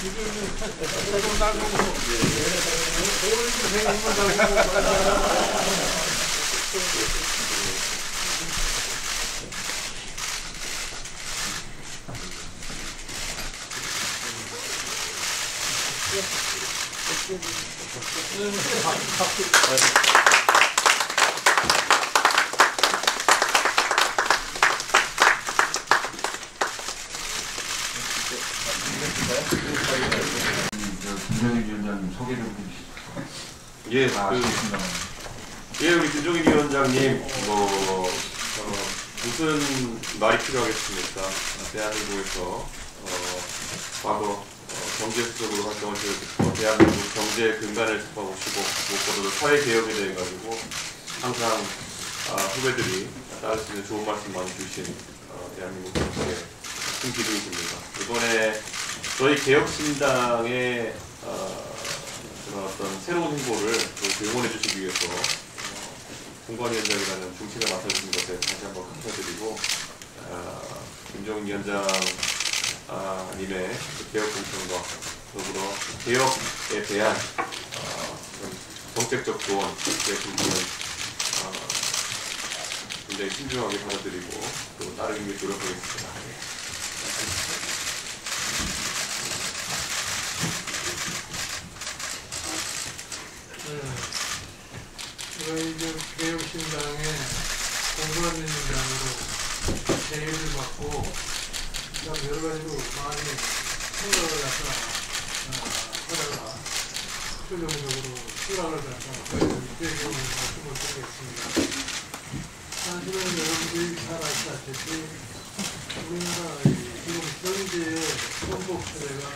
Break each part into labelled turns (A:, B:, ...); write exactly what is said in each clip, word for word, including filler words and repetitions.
A: 김종인 위원장님 소개 좀 해주시죠.
B: 예, 그, 예, 우리 김종인 위원장님, 뭐, 어, 무슨 말이 필요하겠습니까? 대한민국에서, 어, 과거, 어, 경제수석으로 활동을 시작했고, 대한민국 경제 근간을 잡아보시고, 무엇보다도 사회개혁에 대해 가지고, 항상, 아, 후배들이 따를 수 있는 좋은 말씀 많이 주신, 어, 대한민국 정치의 큰 기둥이 됩니다. 이번에 저희 개혁신당의, 어, 그런 어떤 새로운 행보를 또 응원해 주시기 위해서 어, 공관위원장이라는 중심을 맡아주신 것에 다시 한번 감사드리고, 어, 김종인 위원장 아, 님의 그 개혁 공천과 더불어 개혁에 대한 어, 정책적 조언, 제 부분은 어, 굉장히 신중하게 받아들이고 또 따르기 위해 노력하겠습니다.
C: 저희 이제 개혁신당의 공관위원장으로 제의를 받고 여러 가지로 많이 생각을 갖다 어, 하다가 최종적으로 수락을 갖다 되게 말씀을 드리겠습니다. 사실은 여러분들이 잘 아시다시피 우리나라 지금 현재의 헌법 체제가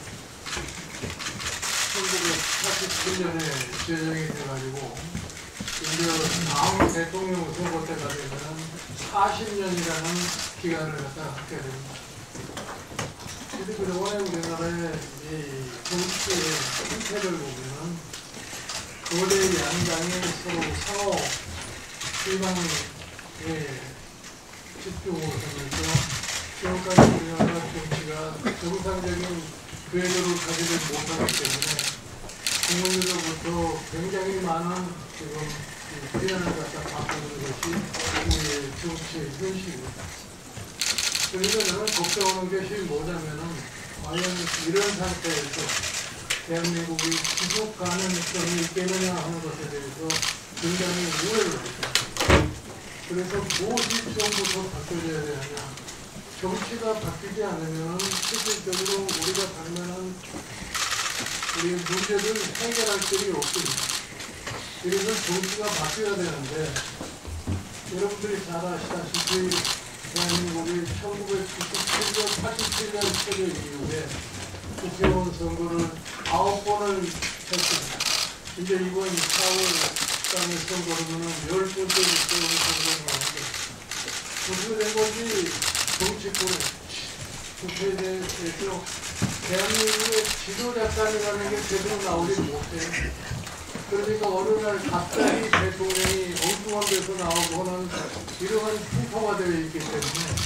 C: 천구백사십칠 년에 제정이 돼가지고 이제 다음 대통령 선거 때가 되면 사십 년이라는 기간을 갖다 갖게 됩니다. 근데 그동안에 우리나라의 이 정치의 형태를 보면은 거대 양당이 서로 상호 희망에 집중을 하면서 지금까지 우리나라 정치가 정상적인 궤도를 가지지 못하기 때문에 국민들로부터 굉장히 많은 지금 비난을 갖다 받는 것이 우리의 정치의 현실입니다. 그래서 저는 걱정하는 것이 뭐냐면은 과연 이런 상태에서 대한민국이 지속 가능성이 있겠느냐 하는 것에 대해서 굉장히 우려를 합니다. 그래서 무엇이 처음부터 바뀌어져야 되느냐. 정치가 바뀌지 않으면 실질적으로 우리가 당면한 우리 문제를 해결할 길이 없습니다. 그래서 정치가 바뀌어야 되는데 여러분들이 잘 아시다시피 대한민국이 천구백구십칠 년, 팔십칠 년 체제 이후에 국회의원 선거를 아홉 번을 했습니다. 이제 이번 사월 달에 선거로는 열 번째 국회의원 선거를 하는데 어떻게 된 건지 정치권 국회에 대해서 대한민국의 지도자감이라는 게 제대로 나오지 못해요. 그러니까 어느 날 갑자기 대통령이 엉뚱한 데서 나오고는 이러한 풍파가 되어 있기 때문에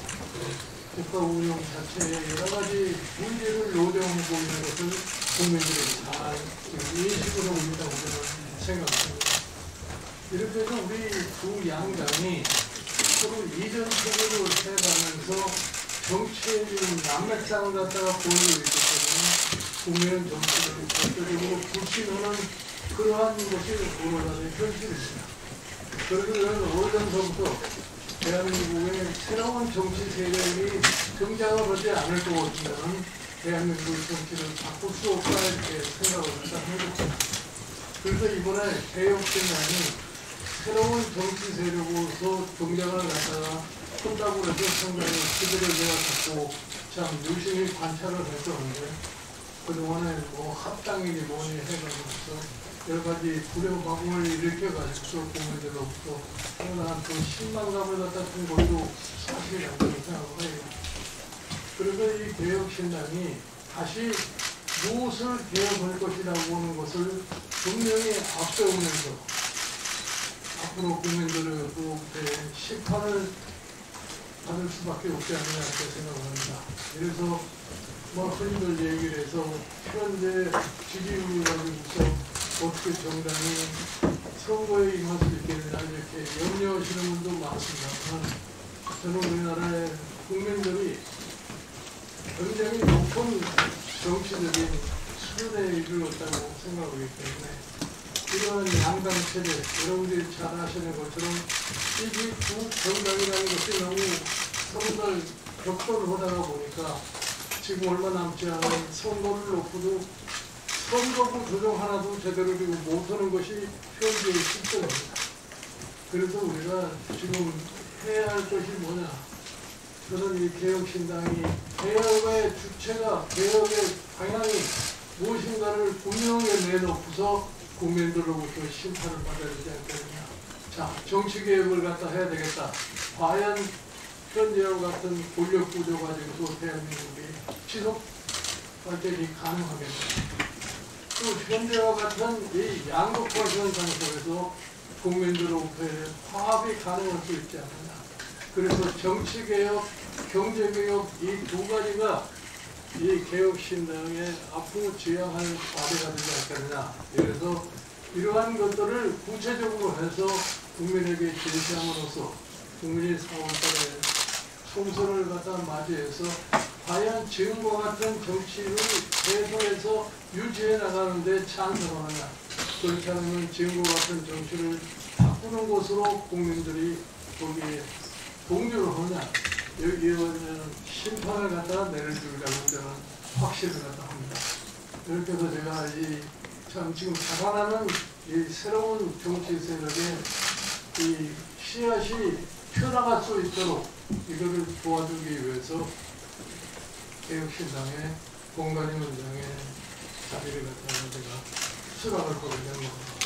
C: 국가 운영 자체에 여러 가지 문제를 노정하고 있는 것을 국민들이 다 인식을 하고 있다고 저는 생각합니다. 이렇게 해서 우리 두 양당이 서로 이전 체제로 해가면서 정치의 난맥상을 갖다가 보이고 있기 때문에 국민은 정치를 절대적으로 불신하는 그러한 것이 우리나라의 현실입니다. 그래서 오래전부터 대한민국의 새로운 정치 세력이 등장을 하지 않을 것 같으면 대한민국의 정치를 바꿀 수 없다 이렇게 생각을 합니다. 그래서 이번에 개혁신당이 새로운 정치 세력으로서 등장을 갖다가 한다고 해서 상당히 그들을 내가 갖고 참 유심히 관찰을 했었는데 그동안에 뭐 합당이니 뭐니 해가지고서 여러 가지 불효방을 일으켜가지고 국민들로부터 상당한 그 신망감을 갖다 준 것도 사실이라고 생각을 해요. 그래서 이 개혁신당이 다시 무엇을 개혁할 것이라고 하는 것을 분명히 앞세우면서 앞으로 국민들로부터 심판을 받을 수밖에 없지 않느냐 이렇게 생각을 합니다. 그래서 뭐 흔히들 얘기를 해서 현재 지지율을 가지고서 어떻게 정당이 선거에 임할 수 있겠느냐 이렇게 염려하시는 분도 많습니다만 저는 우리나라의 국민들이 굉장히 높은 정치적인 수준에 이르렀다고 생각하기 때문에 이러한 양당 체제, 여러분들이 잘 아시는 것처럼 이두 정당이라는 것이 너무 서로를 격돌하다가 보니까 지금 얼마 남지 않은 선거를 놓고도 선거구 조정 하나도 제대로 지금 못하는 것이 현재의 실정입니다. 그래서 우리가 지금 해야 할 것이 뭐냐? 저는 이 개혁신당이 개혁의 주체가, 개혁의 방향이 무엇인가를 분명하게 내놓고서 국민들로부터 심판을 받아야 되지 않겠느냐. 자, 정치개혁을 갖다 해야 되겠다. 과연 현재와 같은 권력구조 가지고서 대한민국이 지속 발전이 가능하겠느냐. 또 현재와 같은 이 양극화 현상 속에서 국민들로부터의 화합이 가능할 수 있지 않느냐. 그래서 정치개혁, 경제개혁 이 두 가지가 이 개혁신당의 앞으로 지향할 과제가 되지 않겠느냐. 그래서 이러한 것들을 구체적으로 해서 국민에게 제시함으로써 국민이 사월 달에 총선을 갖다 맞이해서 과연 지금과 같은 정치를 계속해서 유지해 나가는데 찬성하느냐. 그렇지 않으면 지금과 같은 정치를 바꾸는 것으로 국민들이 거기에 동조를 하느냐. 여기에는 심판을 갖다가 내려주려고 저는 확신을 갖다 합니다. 이렇게 해서 제가 이 참 지금 자라나는 이 새로운 정치 세력의 이 씨앗이 펴나갈 수 있도록 이거를 도와주기 위해서 개혁신당의 공간위 원장의 자리를 갖다가 제가 수락을 하게 된 겁니다.